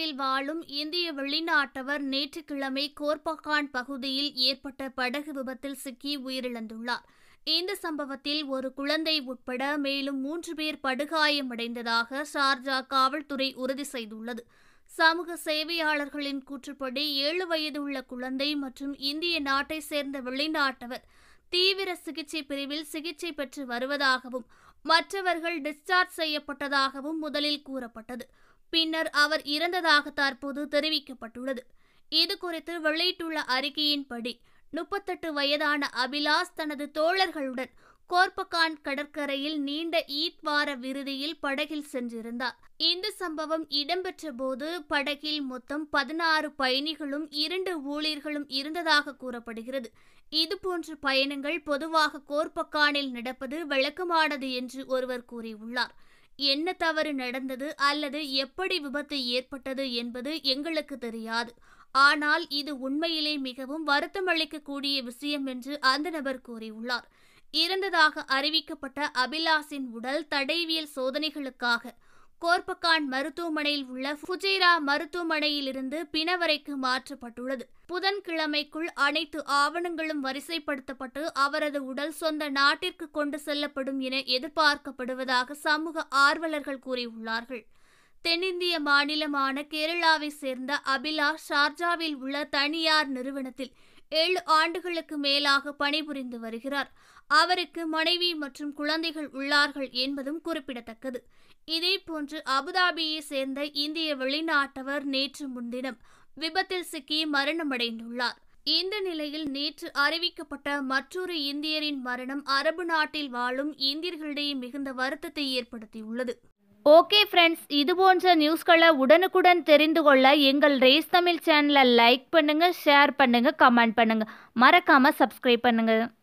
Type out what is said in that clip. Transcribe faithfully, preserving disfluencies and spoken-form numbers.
நாட்டில் வாழும் இந்திய வெளிநாட்டவர் நேற்றுக்கிழமை கோர்பகான் பகுதியில் ஏற்பட்ட படகு விபத்தில் சிக்கி உயிரிழந்துள்ளார். இந்த சம்பவத்தில் ஒரு குழந்தை உட்பட மேலும் மூன்று பேர் படுகாயமடைந்ததாக ஷார்ஜா காவல்துறை உறுதி செய்துள்ளது. சமூக சேவையாளர்களின் கூற்றுப்படி ஏழு வயதுள்ள குழந்தை மற்றும் இந்திய நாட்டை சேர்ந்த வெளிநாட்டவர் தீவிர சிகிச்சை பிரிவில் சிகிச்சை பெற்று வருவதாகவும் மற்றவர்கள் டிஸ்சார்ஜ் செய்யப்பட்டதாகவும் முதலில் கூறப்பட்டது. பின்னர் அவர் இறந்ததாக தற்போது தெரிவிக்கப்பட்டுள்ளது. இதுகுறித்து வெளியிட்டுள்ள அறிக்கையின்படி முப்பத்தெட்டு வயதான அபிலாஷ் தனது தோழர்களுடன் கோர்பகான் கடற்கரையில் நீண்ட ஈத் வார விடுதியில் படகில் சென்றிருந்தார். இந்த சம்பவம் இடம்பெற்ற போது படகில் மொத்தம் பதினாறு பயணிகளும் இரண்டு ஊழியர்களும் இருந்ததாக கூறப்படுகிறது. இதுபோன்ற பயணங்கள் பொதுவாக கோர்பகானில் நடப்பது வழக்கமானது என்று ஒருவர் கூறியுள்ளார். என்ன தவறு நடந்தது அல்லது எப்படி விபத்து ஏற்பட்டது என்பது எங்களுக்கு தெரியாது. ஆனால் இது உண்மையிலே மிகவும் வருத்தமளிக்கக்கூடிய விஷயம் என்று அந்த நபர் கூறியுள்ளார். இறந்ததாக அறிவிக்கப்பட்ட அபிலாஷின் உடல் தடயவியல் சோதனைகளுக்காக கோர்பகான் மருத்துவமனையில் உள்ள ஃபுஜைரா மருத்துவமனையிலிருந்து பிணவரைக்கு மாற்றப்பட்டுள்ளது. புதன்கிழமைக்குள் அனைத்து ஆவணங்களும் வரிசைப்படுத்தப்பட்டு அவரது உடல் சொந்த நாட்டிற்கு கொண்டு செல்லப்படும் என எதிர்பார்க்கப்படுவதாக சமூக ஆர்வலர்கள் கூறியுள்ளார்கள். தென்னிந்திய மாநிலமான கேரளாவை சேர்ந்த அபிலாஷ் ஷார்ஜாவில் உள்ள தனியார் நிறுவனத்தில் ஏழு ஆண்டுகளுக்கு மேலாக பணிபுரிந்து வருகிறார். அவருக்கு மனைவி மற்றும் குழந்தைகள் உள்ளார்கள் என்பதும் குறிப்பிடத்தக்கது. இதேபோன்று அபுதாபியை சேர்ந்த இந்திய வெளிநாட்டவர் நேற்று முன்தினம் விபத்தில் சிக்கி மரணமடைந்துள்ளார். இந்த நிலையில் நேற்று அறிவிக்கப்பட்ட மற்றொரு இந்தியரின் மரணம் அரபு நாட்டில் வாழும் இந்தியர்களிடையே மிகுந்த வருத்தத்தை ஏற்படுத்தியுள்ளது. ஓகே ஃப்ரெண்ட்ஸ், இது போன்ற நியூஸ்களை உடனுக்குடன் தெரிந்து கொள்ள எங்கள் ரேஸ் தமிழ் சேனலை லைக் பண்ணுங்க, ஷேர் பண்ணுங்க, கமெண்ட் பண்ணுங்க, மறக்காம சப்ஸ்கிரைப் பண்ணுங்க.